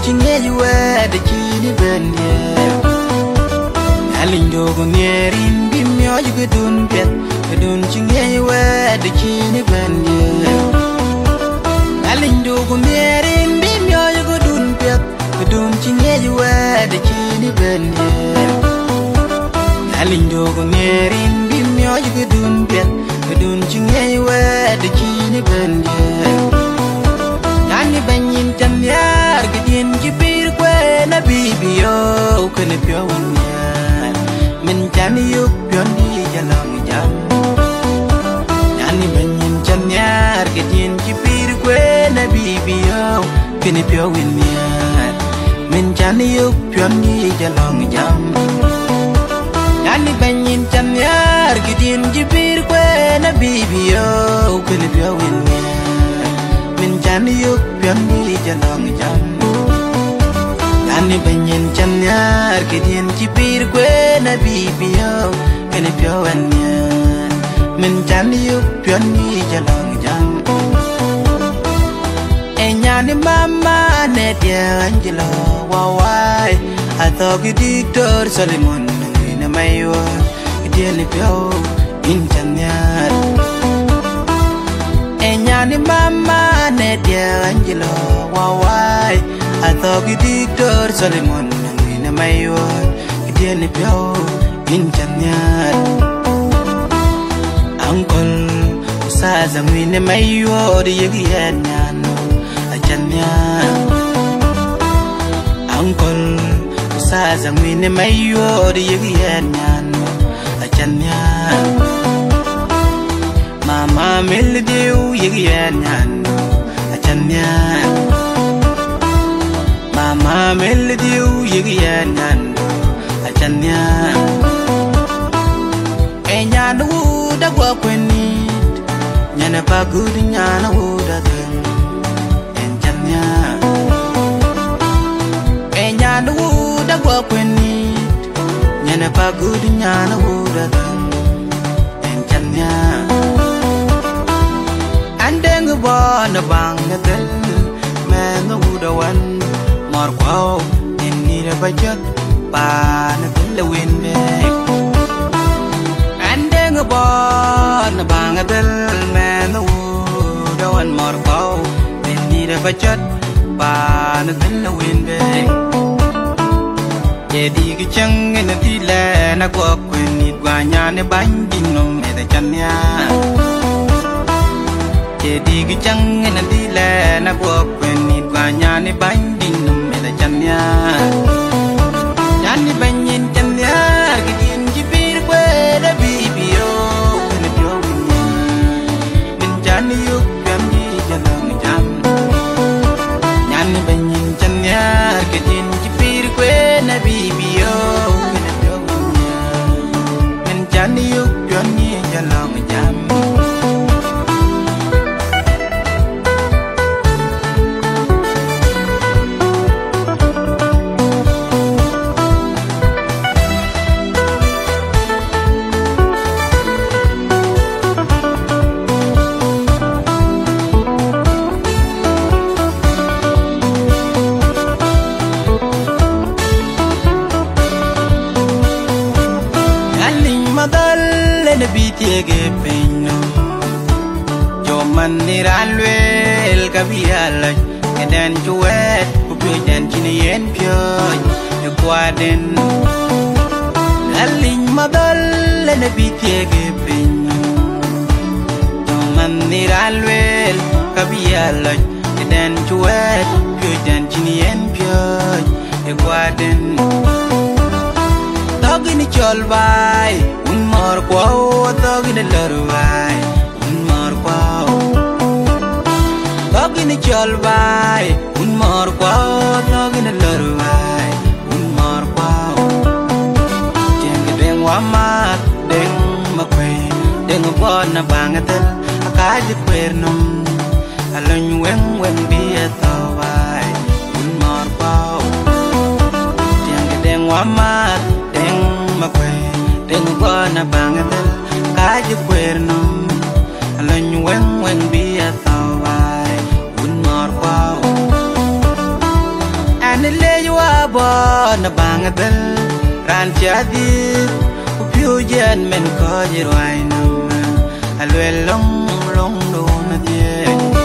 chinge you where the chini bende Alindo go nerin bimyo you gedun pet gedun chinge you where the chini bende Alindo go nerin bimyo you gedun pet gedun chinge you where the chini bende Alindo go nerin bimyo you gedun pet gedun chinge you where the chini bende Yani banyin tamyar gedin jibir kwe na bibiyo kene pyo wanyar min jani yuk pyon di jalong jam Yani banyin tamyar gedin jibir kwe na bibiyo kene pyo wanyar min jani yuk pyon di jalong jam Yani banyin tamyar gedin jibir kwe na bibiyo kene pyo wanyar Min jani yuk pion di jalong jam Yani banyin chanyar Kidien jibir kwe na bibiyo Kene pyo wanya Min jani yuk pion di jalong jam Enyani mama netia angelo wawai Ato gidiktor Salimon Nangina maywa Kidien pyo in chanyar Enyani mama netia angelo wawai Ato gidiktor Salimon Nangina maywa Kidien pyo in chanyar Uncle Usaza mwine maywa Diyagi enyano Achanyar Uncle Usaza mwine maywa Diyagi enyano Achanyar Mama melodiu yigyan achanya Mama melodiu yigyan achanya Enyana wuda kwa kwenit Nyana pagud nyana wuda den Enchanya Enyana wuda kwa kwenit Nyana pagud nyana wuda den Enchanya Deng bona bangatel man the wood one more quo in need of a jet ban the wind and deng bona bangatel man the wood one more quo in need of a jet ban the wind Yedi chung in the tila na go when it guanyane binding no me the chanya Jadi gijang na dila na buok wenit wanya ni banding num me da chanya Yani banyin chanya gidin jibir kwe da bibiyo kene pyo winya Min jani yuk pyam di jalong jam Yani banyin chanya gidin jibir kwe na bibiyo kene pyo winya Min jani yuk pyam di jalong jam Yege peño yo maniralwel kabiala eden chuet kupyo den chine yen pyo e kwaden aling madal ne bitege peño yo maniralwel kabiala eden chuet kupyo den chine yen pyo e kwaden Dogini cholbai un mar kwao dogini larwai un mar kwao Dogini cholbai un mar kwao dogini larwai un mar kwao Deng deng wamat deng makwe deng bona bangatel akaji kwernum alon weng weng biya tawai un mar kwao Deng deng wamat makwe deng bona bangatel kaji kwernum alon weng weng biya tawai un mar kwao Nani le you abo na bangadal ran jadi upiu jen men ko jirwai nam alwe long long do na die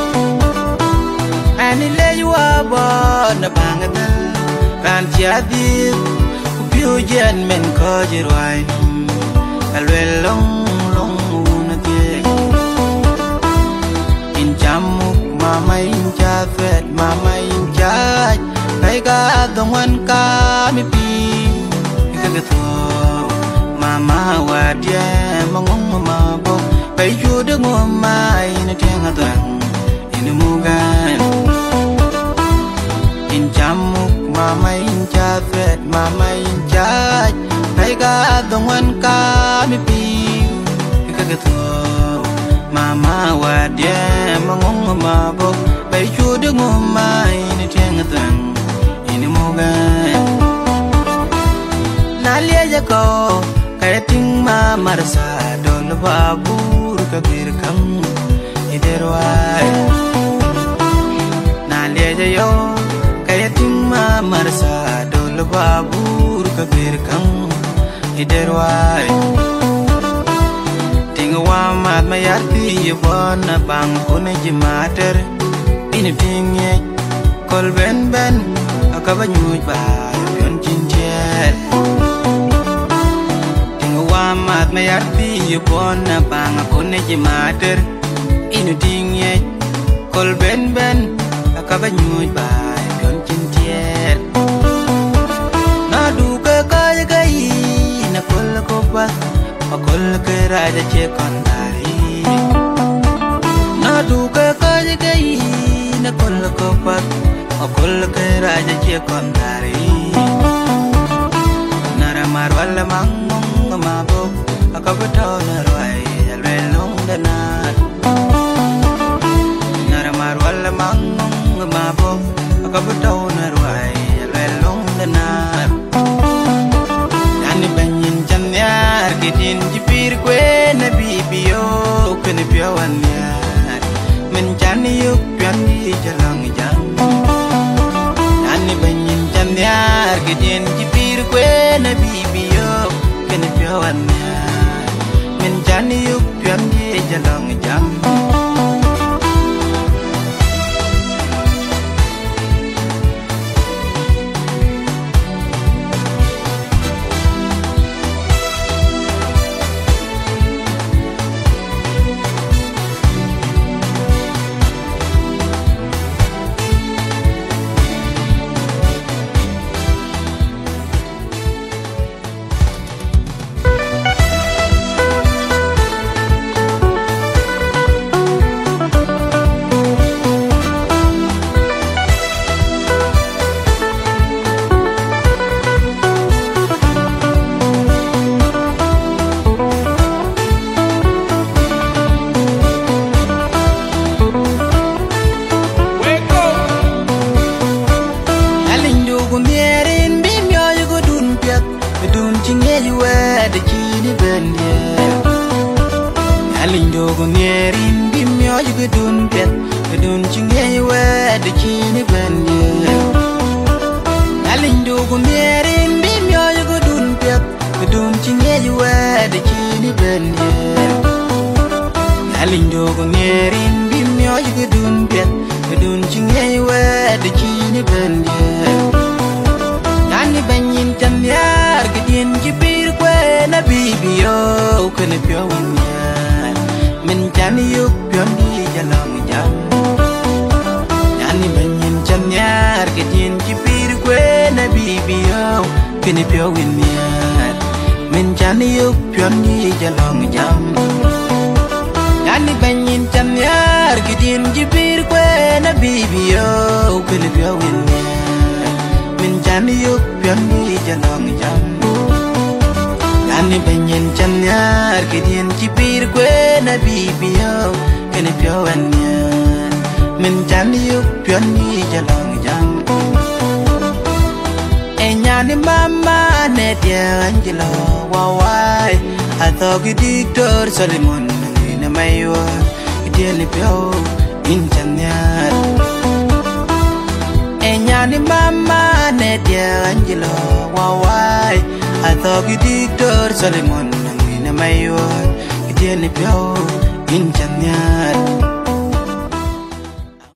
Nani le you abo na bangadal ran jadi upiu jen men ko jirwai nam alwe long long na die in jamuk mama in jafet mama in jaj Kai ga dongan ka mi pi ka ga tho mama wa dia mangong ma bo kai ju de ngo mai na teng a tang in mu ga in jamuk mama in cha fet mama in cha kai ga dongan ka mi pi ka ga tho mama wa dia mangong ma bo kai ju de ngo mai na teng a tang Nalia jako kaya ting ma marsa dol babur kabir kam iderwai Nalia jayo kaya ting ma marsa dol babur kabir kam iderwai Tinga wa mat mayati yvona bang kone jimater ini tingye kol ben ben Kabanyuj ba yon chinjet Tinga wa mat mayarti yupon na banga kone jimater inu tingye kol ben ben kabanyuj ba yon chinjet na duka kaya gai na kol ko ba kol ke raja che kondari na duka kaya gai na kol ko ba Akul ke raja cie kondari Nara marwala mangong mabuk Akabutau narwai alwelong danat Nara marwala mangong mabuk Akabutau narwai alwelong danat Yani banyin chanyar Kitin jipir kwe na bibiyo Kene piawan yar Mencani yuk pian di jalang jang Nyar geden jipir kwe na bibiyo kene piawan nyar men jani yuk piam ye jalong jam Enyani mama ne dia angelo wawai Atogi diktor Salimon na maywa Idiali pyo inchanyar Enya Nyani mama Nedia Angelo Wawai I thought you dictor Solomon Nangina Mayo Idiani Pio In Chanyar